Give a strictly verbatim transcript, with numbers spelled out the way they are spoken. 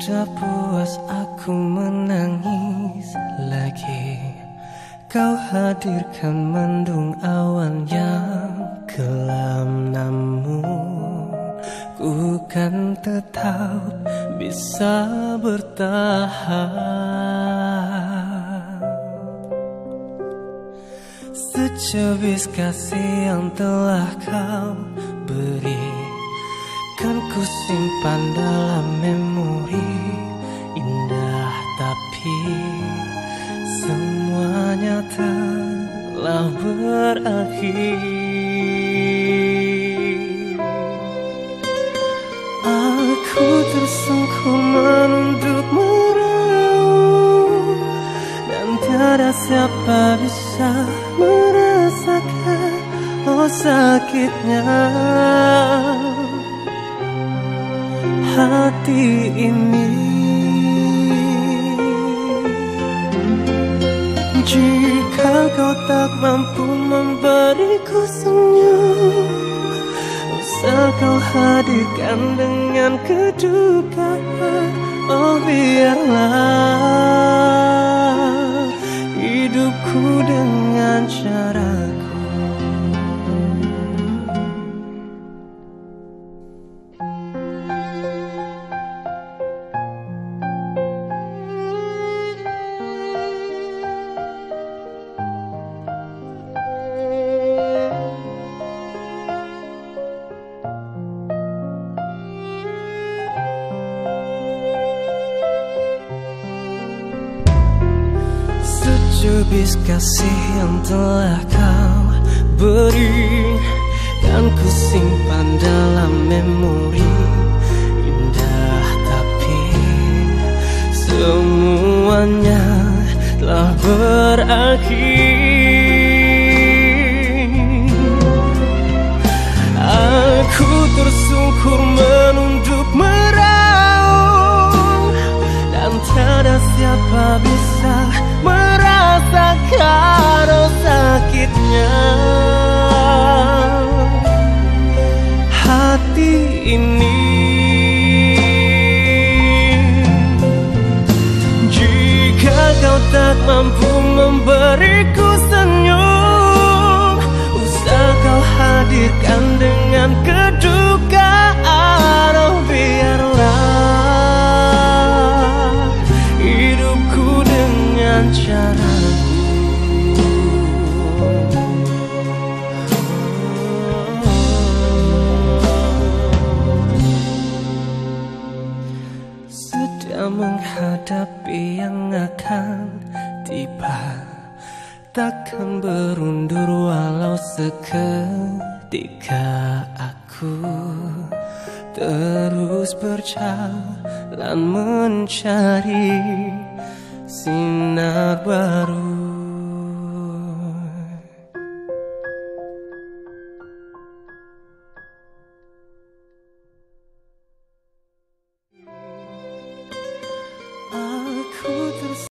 Sudah puas aku menangis lagi. Kau hadirkan mendung awan yang kelam, namun ku kan tetap bisa bertahan. Secebis kasih yang telah kau beri, kan ku simpan dalam memori indah, tapi semuanya telah berakhir. Aku tersungkur menunduk meraung, dan tiada siapa bisa merasakan oh sakitnya hati ini. Jika kau tak mampu memberiku senyum, usah kau hadirkan dengan kedukaan. Oh biarlah hidupku dengan caraku. Secebis kasih yang telah kau beri, kan ku simpan dalam memori indah, tapi semuanya telah berakhir. Aku tersungkur menunduk meraung, dan tiada siapa bisa merasakan oh sakitnya hati ini. Jika kau tak mampu memberiku senyum, usah kau hadirkan dengan kedukaan. Oh biarlah hidupku dengan caraku. Sedang menghadapi yang akan tiba, takkan berundur walau seketika. Aku terus berjalan mencari sinar baru.